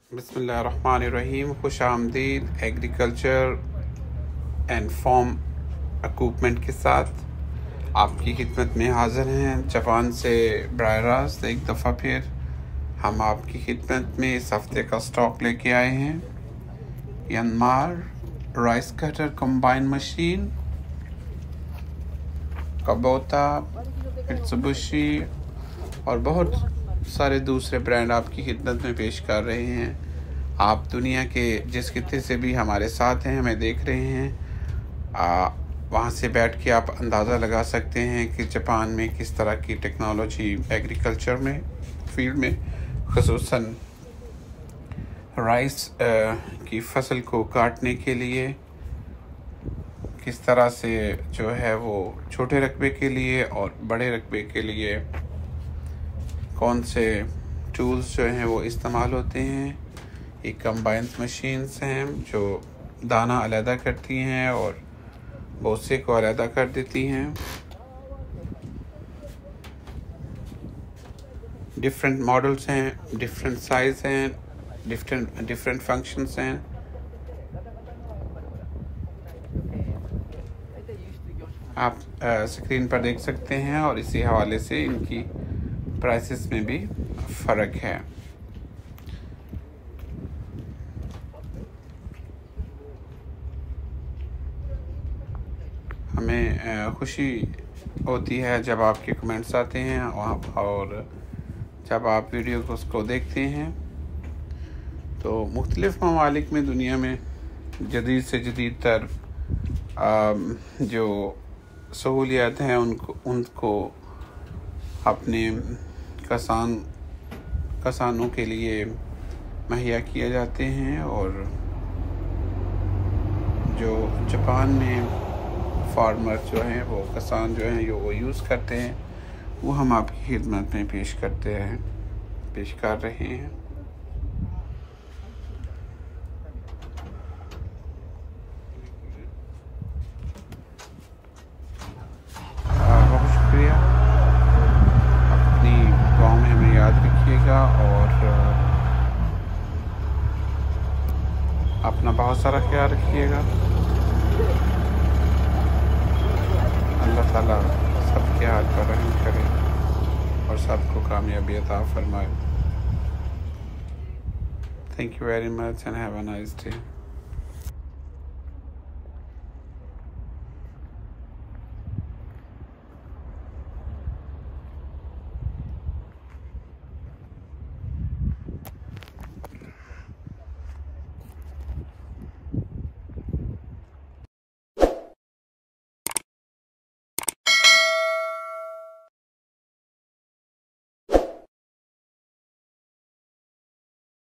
बिस्मिल्लाहिर्रहमानिर्रहीम। खुश आमदीद एग्रीकल्चर एंड फार्म इक्विपमेंट के साथ आपकी खिदमत में हाज़िर हैं। जापान से बराह रास्त एक दफ़ा फिर हम आपकी खिदमत में इस हफ्ते का स्टॉक लेके आए हैं। Yanmar rice cutter combine machine, Kubota, Mitsubishi और बहुत सारे दूसरे ब्रांड आपकी खिदमत में पेश कर रहे हैं। आप दुनिया के जिस खित्ते से भी हमारे साथ हैं, हमें देख रहे हैं, वहाँ से बैठ के आप अंदाज़ा लगा सकते हैं कि जापान में किस तरह की टेक्नोलॉजी एग्रीकल्चर में फील्ड में ख़ुसूसन राइस की फसल को काटने के लिए किस तरह से जो है वो छोटे रकबे के लिए और बड़े रकबे के लिए कौन से टूल्स जो हैं वो इस्तेमाल होते हैं। ये कंबाइन मशीन्स हैं जो दाना अलहदा करती हैं और भूसे को अलहदा कर देती हैं। डिफरेंट मॉडल्स हैं, डिफरेंट साइज हैं, डिफरेंट फंक्शंस हैं। आप स्क्रीन पर देख सकते हैं और इसी हवाले से इनकी प्राइसेस में भी फ़र्क है। हमें खुशी होती है जब आपके कमेंट्स आते हैं और जब आप वीडियो को उसको देखते हैं। तो मुख्तलिफ़ ममालिक में दुनिया में जदीद से जदीद तर जो सहूलियात हैं उनको अपने किसानों के लिए मुहैया किए जाते हैं और जो जापान में फार्मर जो हैं वो किसान जो हैं वो यूज़ करते हैं वो हम आपकी खिदमत में पेश कर रहे हैं। बहुत शुक्रिया। अपनी दुआओं में हमें याद रखिएगा और अपना बहुत सारा ख्याल रखिएगा। अल्लाह ताला सबके हाल पर रहम करे और सबको कामयाबी अता फरमाए। Thank you very much and have a nice day.